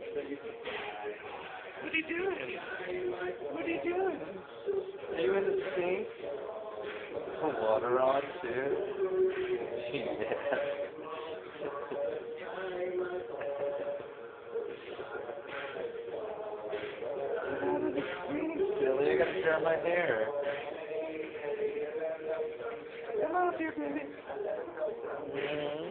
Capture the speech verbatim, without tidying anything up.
What are you doing? What are you doing? Are you in the sink? The water on too? Yeah. Get out of the sink, silly. I gotta dry my hair. Come out here, baby. Mm-hmm.